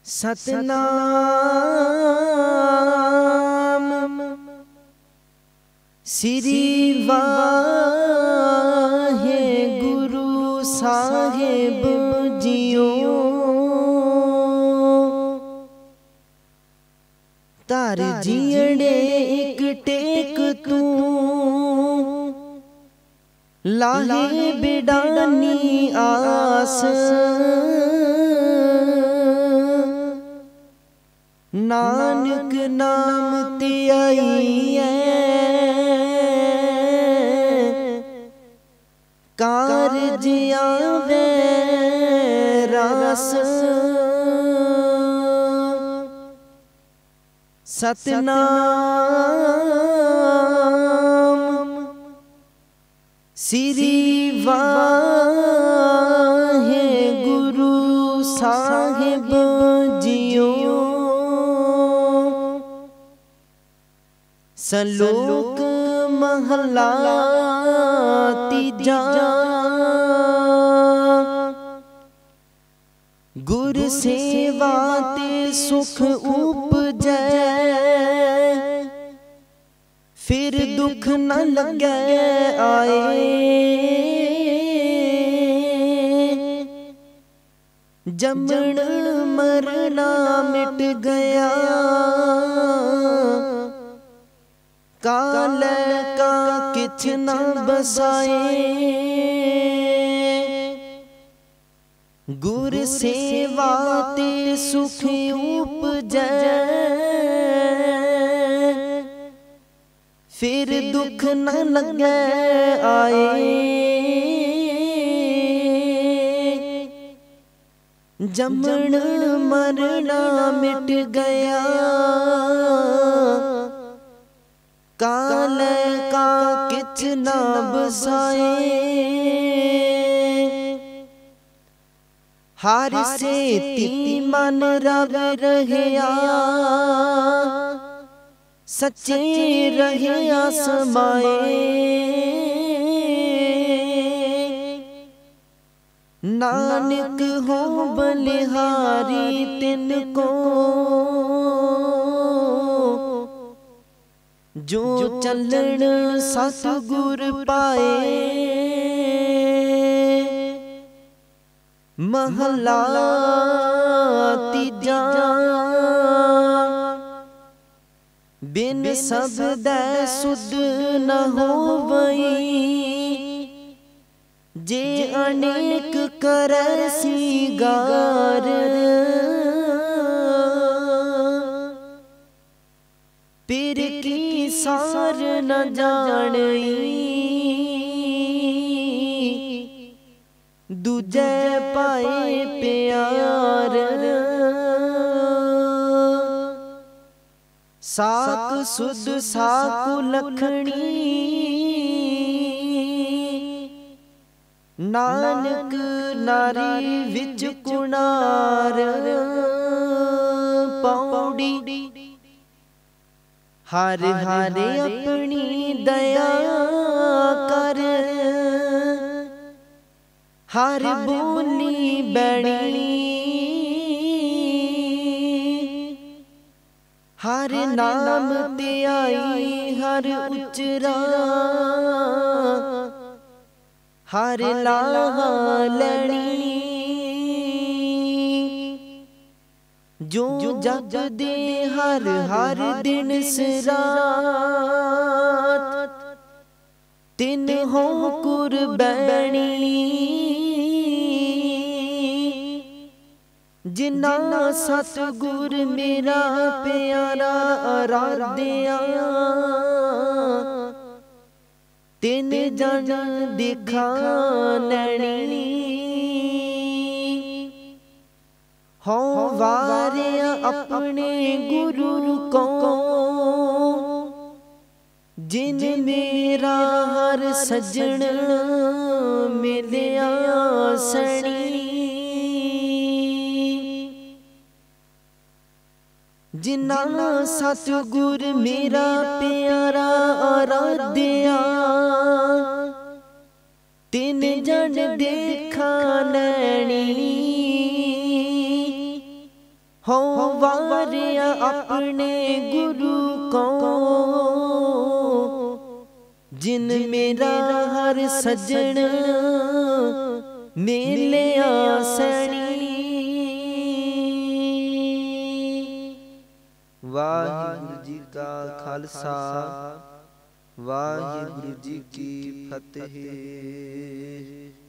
सतनाम श्री वाहेगुरु साहिब जियो। तार जियड़े एक टेक तू लाहे बिडानी आस। नानक नाम ते आई कारज आवे रास। सतनाम श्री वाहेगुरु साहिब जियो। सलोक महला तीजा गुर सेवा ते सुख उपजै। फिर दुख न लगे आए जमन मरना मिट गया। काल का किछ न बसाए गुर सेवा ते सुख उपजै। फिर दुख न लगे आए जमन मरना मिट गया। काल का किछ न बसाए हर से ती मन रव रहया। सच्चे रहया समाए नानक हो बलिहारी तिनको। जो चलन सतगुर पाए महला तीजा बिन शब्द सुध न होवई। जे अनेक करे सिगार पीर की सार न जानई। दूजे पाए प्यार साक सुध साकु लखनी। नानक नारी विच कुनार पौड़ी। हर हर अपनी दया कर हर बोली बड़ी। हर नाम ते आई हर उचरा हर लाहा लड़ी। जो जग दे हर हर दिन सरात तिन हो कुर्बानी। जिन्ना सतगुर मेरा प्यारा आराध्या। तिन जन दिखा नैनी हो वारे अपने गुरु को। जिन मेरा हर सजन मिलया सनी। जिन्ना सतगुर मेरा प्यारा आराध्या। तिन जन देखा नैनी हो वारिया अपने गुरु को, जिन मेरा हर सजन मेले आसनी। वाहिगुरु जी का खालसा, वाहिगुरु जी की फतेह।